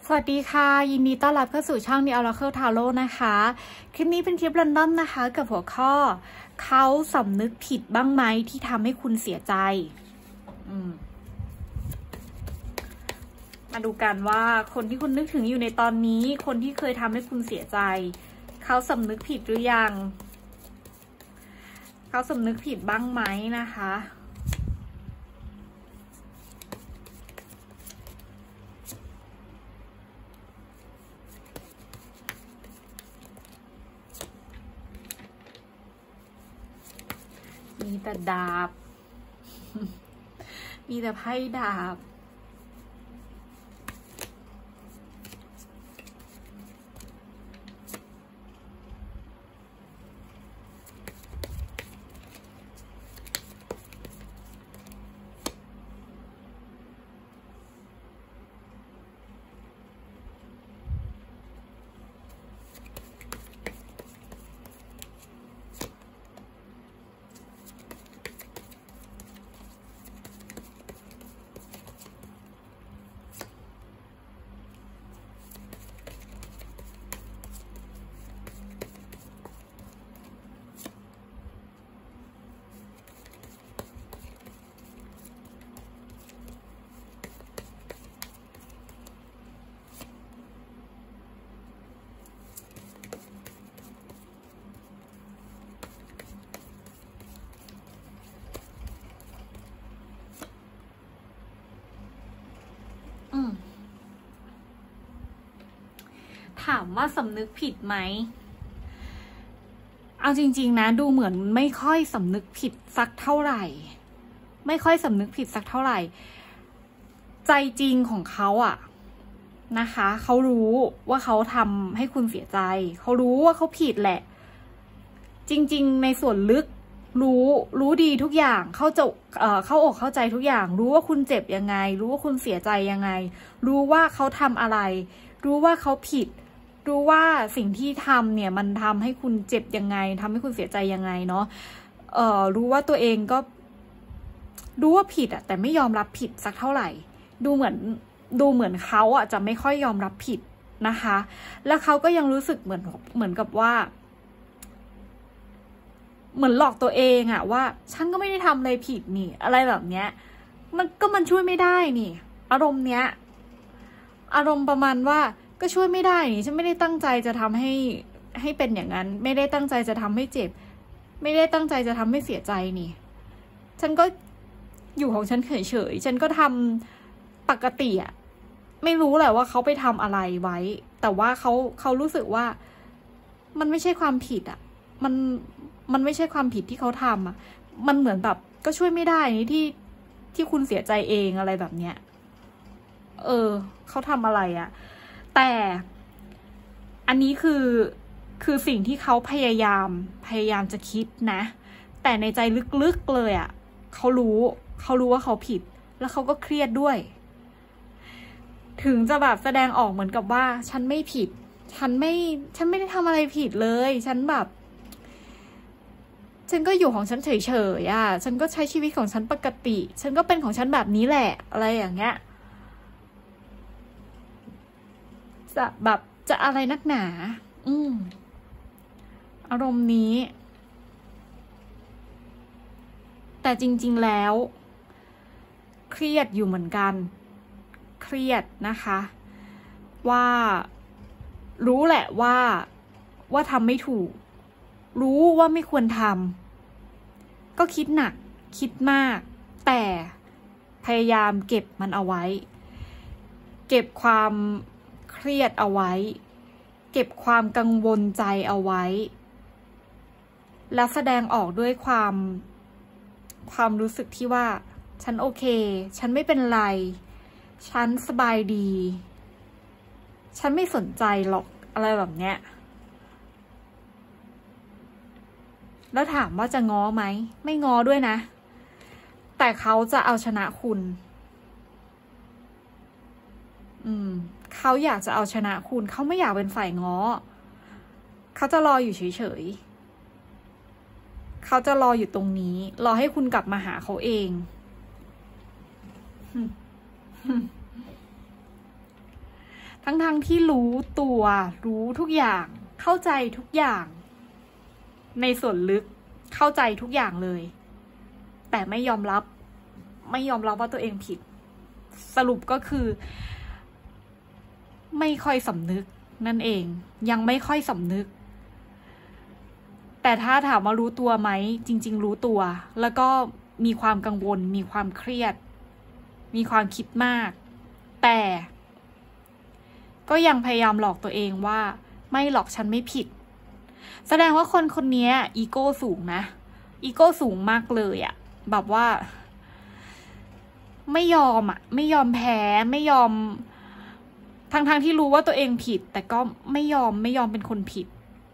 สวัสดีค่ะยินดีต้อนรับเข้าสู่ช่อง The Oracle Tarot นะคะคลิปนี้เป็นคลิปรันดอมนะคะกับหัวข้อเขาสำนึกผิดบ้างไหมที่ทำให้คุณเสียใจมาดูกันว่าคนที่คุณนึกถึงอยู่ในตอนนี้คนที่เคยทำให้คุณเสียใจเขาสำนึกผิดหรือยังเขาสำนึกผิดบ้างไหมนะคะมีแต่ดาบ มีแต่ไพ่ดาบถามว่าสำนึกผิดไหมเอาจริงๆนะดูเหมือนไม่ค่อยสำนึกผิดสักเท่าไหร่ไม่ค่อยสำนึกผิดสักเท่าไหร่ใจจริงของเขาอะนะคะเขารู้ว่าเขาทำให้คุณเสียใจเขารู้ว่าเขาผิดแหละจริงๆในส่วนลึกรู้ดีทุกอย่างเข้าอกเข้าใจทุกอย่างรู้ว่าคุณเจ็บยังไงรู้ว่าคุณเสียใจยังไงรู้ว่าเขาทำอะไรรู้ว่าเขาผิดรู้ว่าสิ่งที่ทำเนี่ยมันทำให้คุณเจ็บยังไงทำให้คุณเสียใจยังไงเนาะรู้ว่าตัวเองก็รู้ว่าผิดอะแต่ไม่ยอมรับผิดสักเท่าไหร่ดูเหมือนเขาอะจะไม่ค่อยยอมรับผิดนะคะแล้วเขาก็ยังรู้สึกเหมือนกับว่าเหมือนหลอกตัวเองอะว่าฉันก็ไม่ได้ทำอะไรผิดนี่อะไรแบบเนี้ยมันช่วยไม่ได้นี่อารมณ์เนี้ยอารมณ์ประมาณว่าก็ช่วยไม่ได้นี่ฉันไม่ได้ตั้งใจจะทำให้เป็นอย่างนั้นไม่ได้ตั้งใจจะทำให้เจ็บไม่ได้ตั้งใจจะทำให้เสียใจนี่ฉันก็อยู่ของฉันเฉยๆฉันก็ทำปกติอะไม่รู้แหละว่าเขาไปทำอะไรไว้แต่ว่าเขารู้สึกว่ามันไม่ใช่ความผิดอะมันไม่ใช่ความผิดที่เขาทำอ่ะมันเหมือนแบบก็ช่วยไม่ได้นี่ที่คุณเสียใจเองอะไรแบบเนี้ยเขาทำอะไรอ่ะแต่อันนี้คือสิ่งที่เขาพยายามจะคิดนะแต่ในใจลึกๆเลยอ่ะเขารู้ว่าเขาผิดแล้วเขาก็เครียดด้วยถึงจะแบบแสดงออกเหมือนกับว่าฉันไม่ผิดฉันไม่ได้ทำอะไรผิดเลยฉันก็อยู่ของฉันเฉยๆอ่ะฉันก็ใช้ชีวิตของฉันปกติฉันก็เป็นของฉันแบบนี้แหละอะไรอย่างเงี้ยจะอะไรนักหนาอารมณ์นี้แต่จริงๆแล้วเครียดอยู่เหมือนกันเครียดนะคะว่ารู้แหละว่าทำไม่ถูกรู้ว่าไม่ควรทำก็คิดหนักคิดมากแต่พยายามเก็บมันเอาไว้เก็บความเครียดเอาไว้เก็บความกังวลใจเอาไว้แล้วแสดงออกด้วยความรู้สึกที่ว่าฉันโอเคฉันไม่เป็นไรฉันสบายดีฉันไม่สนใจหรอกอะไรแบบเนี้ยแล้วถามว่าจะง้อไหมไม่ง้อด้วยนะแต่เขาจะเอาชนะคุณเขาอยากจะเอาชนะคุณเขาไม่อยากเป็นฝ่ายง้อเขาจะรออยู่เฉยๆเขาจะรออยู่ตรงนี้รอให้คุณกลับมาหาเขาเองทั้งที่รู้ตัวรู้ทุกอย่างเข้าใจทุกอย่างในส่วนลึกเข้าใจทุกอย่างเลยแต่ไม่ยอมรับว่าตัวเองผิดสรุปก็คือไม่ค่อยสำนึกนั่นเองยังไม่ค่อยสำนึกแต่ถ้าถามว่ารู้ตัวไหมจริงๆรู้ตัวแล้วก็มีความกังวลมีความเครียดมีความคิดมากแต่ก็ยังพยายามหลอกตัวเองว่าไม่หรอกฉันไม่ผิดแสดงว่าคนนี้อีโก้สูงนะอีโก้สูงมากเลยอะแบบว่าไม่ยอมไม่ยอมแพ้ไม่ยอมทั้งที่รู้ว่าตัวเองผิดแต่ก็ไม่ยอมเป็นคนผิด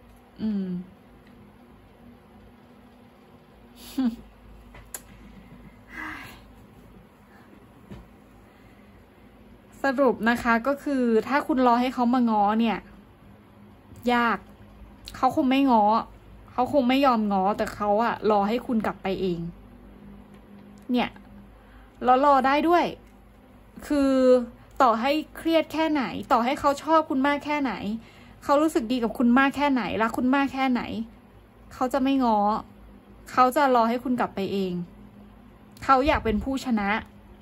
สรุปนะคะก็คือถ้าคุณรอให้เขามาง้อเนี่ยยากเขาคงไม่ง้อเขาคงไม่ยอมง้อแต่เขารอให้คุณกลับไปเองเนี่ยแล้วรอได้ด้วยคือต่อให้เครียดแค่ไหนต่อให้เขาชอบคุณมากแค่ไหนเขารู้สึกดีกับคุณมากแค่ไหนรักคุณมากแค่ไหนเขาจะไม่ง้อเขาจะรอให้คุณกลับไปเองเขาอยากเป็นผู้ชนะ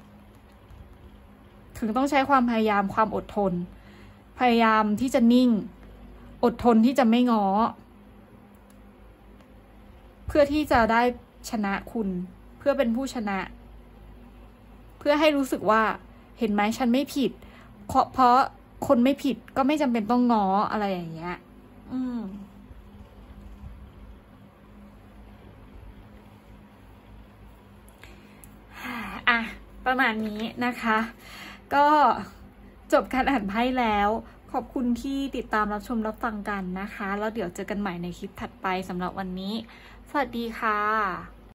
ถึงต้องใช้ความพยายามความอดทนพยายามที่จะนิ่งอดทนที่จะไม่ง้อเพื่อที่จะได้ชนะคุณเพื่อเป็นผู้ชนะเพื่อให้รู้สึกว่าเห็นไหมฉันไม่ผิดเพราะคนไม่ผิดก็ไม่จำเป็นต้องง้ออะไรอย่างเงี้ยประมาณนี้นะคะก็จบการอ่านไพ่แล้วขอบคุณที่ติดตามรับชมรับฟังกันนะคะแล้วเดี๋ยวเจอกันใหม่ในคลิปถัดไปสำหรับวันนี้สวัสดีค่ะ